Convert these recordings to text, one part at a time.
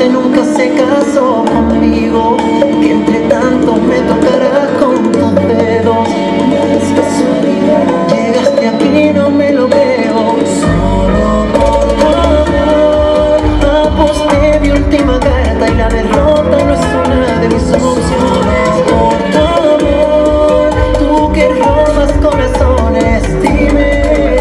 que nunca se casó conmigo, que entre tanto me tocará con tus dedos. Es casualidad, llegaste aquí, no me lo creo. Solo por tu amor aposté mi última carta y la derrota no es una de mis opciones. Por tu amor, tú que robas corazones, dime.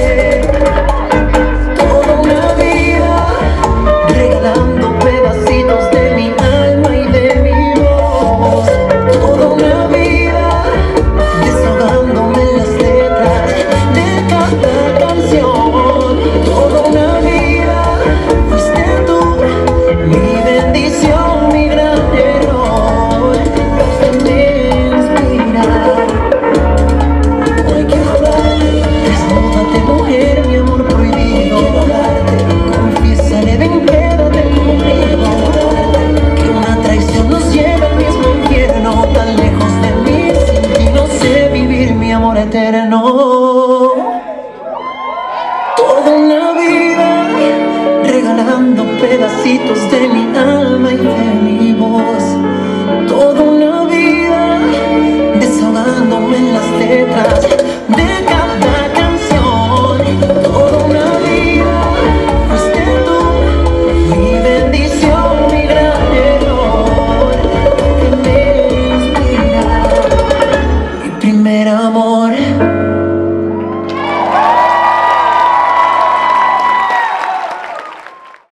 Toda una vida regalando pedacitos de mi alma y de mi voz. Toda una vida desahogándome en las letras de cada canción. Toda una vida fuiste tú, mi bendición, mi gran error. Me inspira. Hoy quiero hablar, desnúdate mujer, mi amor prohibido. Confiésale, ven, quédate conmigo. Que una traición nos lleva al mismo infierno. Tan lejos de mí, sin ti no sé vivir mi amor eterno. Toda una vida regalando pedacitos de mi alma y de mi voz. Toda una vida desahogándome en las letras